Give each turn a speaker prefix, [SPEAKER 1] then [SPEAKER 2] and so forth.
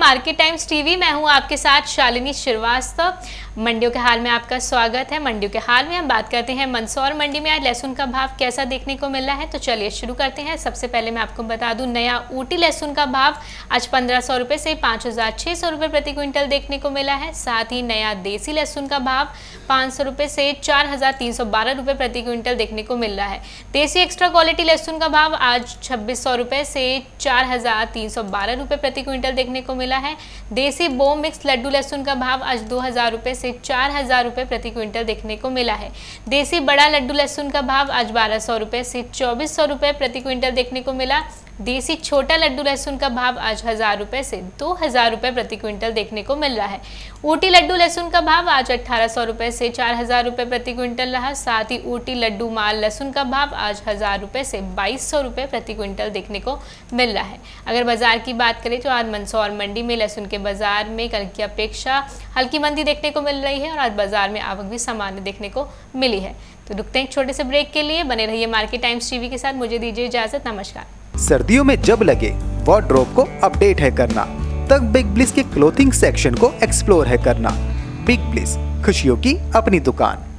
[SPEAKER 1] Market times TV. मैं हूं आपके साथ शालिनी श्रीवास्तव। मंडियों के हाल में आपका स्वागत है। मंडियों के हाल में हम बात करते हैं मंदसौर मंडी में आज लहसुन का भाव कैसा देखने को मिल रहा है। तो चलिए शुरू करते हैं। सबसे पहले मैं आपको बता दूं, नया ऊटी लहसुन का भाव आज 1500 रुपये से 5600 रुपये प्रति क्विंटल देखने को मिला है। साथ ही नया देसी लहसुन का भाव 500 रुपये से 4312 रुपये प्रति क्विंटल देखने को मिल रहा है। देसी एक्स्ट्रा क्वालिटी लहसुन का भाव आज 2600 रुपये से 4312 रुपये प्रति क्विंटल देखने को मिला है। देसी बो मिक्स लड्डू लहसुन का भाव आज 2000 रुपये से 4000 रुपये प्रति क्विंटल देखने को मिला है। देसी बड़ा लड्डू लहसुन का भाव आज 1200 रुपये से 2400 रुपये प्रति क्विंटल देखने को मिला। देसी छोटा लड्डू लहसुन का भाव आज 1000 रुपये से 2000 रुपये प्रति क्विंटल देखने को मिल रहा है। ऊटी लड्डू लहसुन का भाव आज 1800 रुपये से 4000 रुपये प्रति क्विंटल रहा। साथ ही ऊटी लड्डू माल लहसुन का भाव आज 1000 रुपये से 2200 रुपये प्रति क्विंटल देखने को मिल रहा है। अगर बाजार की बात करें तो आज मंदसौर मंडी में लहसुन के बाजार में कल की अपेक्षा हल्की मंदी देखने को मिल रही है और आज बाजार में आवक भी सामान्य देखने को मिली है। तो रुकते हैं एक छोटे से ब्रेक के लिए। बने रहिए मार्केट टाइम्स टीवी के साथ। मुझे दीजिए इजाजत। नमस्कार।
[SPEAKER 2] सर्दियों में जब लगे वार्डरोब को अपडेट है करना, तब बिग ब्लिस के क्लोथिंग सेक्शन को एक्सप्लोर है करना। बिग ब्लिस, खुशियों की अपनी दुकान।